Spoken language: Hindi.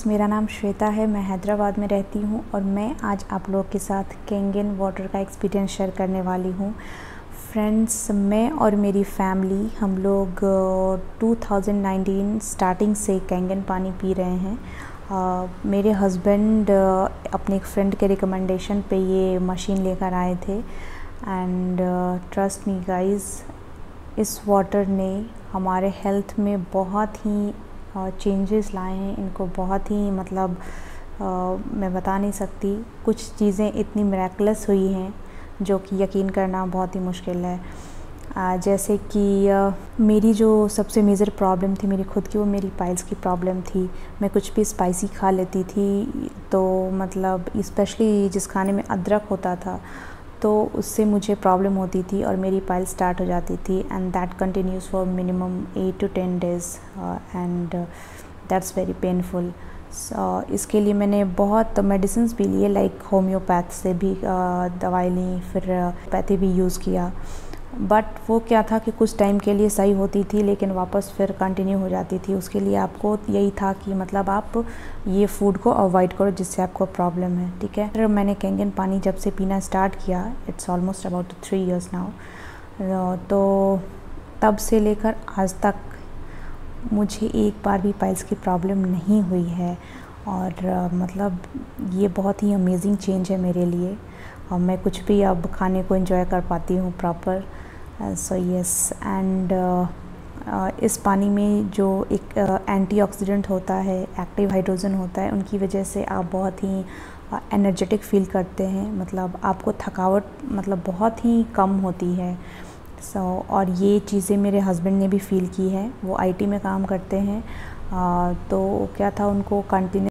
मेरा नाम श्वेता है, मैं हैदराबाद में रहती हूँ और मैं आज आप लोगों के साथ कैंगन वाटर का एक्सपीरियंस शेयर करने वाली हूँ। फ्रेंड्स, मैं और मेरी फैमिली हम लोग 2019 स्टार्टिंग से कैंगन पानी पी रहे हैं। मेरे हस्बैंड अपने एक फ्रेंड के रिकमेंडेशन पे ये मशीन लेकर आए थे एंड ट्रस्ट मी गाइस, इस वाटर ने हमारे हेल्थ में बहुत ही चेंजेस लाए हैं। इनको बहुत ही मैं बता नहीं सकती, कुछ चीज़ें इतनी मिरेकलस हुई हैं जो कि यकीन करना बहुत ही मुश्किल है। जैसे कि मेरी जो सबसे मेजर प्रॉब्लम थी मेरी खुद की, वो मेरी पाइल्स की प्रॉब्लम थी। मैं कुछ भी स्पाइसी खा लेती थी तो स्पेशली जिस खाने में अदरक होता था तो उससे मुझे प्रॉब्लम होती थी और मेरी पाइल स्टार्ट हो जाती थी and that continues for minimum 8 to 10 days and that's very painful. इसके लिए मैंने बहुत मेडिसिन्स भी लिए, लाइक होम्योपैथ से भी दवाई ली, फिर पैथी भी यूज़ किया। बट वो क्या था कि कुछ टाइम के लिए सही होती थी लेकिन वापस फिर कंटिन्यू हो जाती थी। उसके लिए आपको यही था कि आप ये फूड को अवॉइड करो जिससे आपको प्रॉब्लम है, ठीक है। फिर मैंने कैंगन पानी जब से पीना स्टार्ट किया, it's almost about 3 years now, तो तब से लेकर आज तक मुझे एक बार भी पाइल्स की प्रॉब्लम नहीं हुई है और ये बहुत ही अमेजिंग चेंज है मेरे लिए और मैं कुछ भी अब खाने को एंजॉय कर पाती हूँ प्रॉपर। सो यस, एंड इस पानी में जो एक एंटीऑक्सीडेंट होता है, एक्टिव हाइड्रोजन होता है, उनकी वजह से आप बहुत ही एनर्जेटिक फील करते हैं। आपको थकावट बहुत ही कम होती है। और ये चीज़ें मेरे हस्बैंड ने भी फ़ील की है। वो आईटी में काम करते हैं, तो क्या था, उनको कंटिन्यू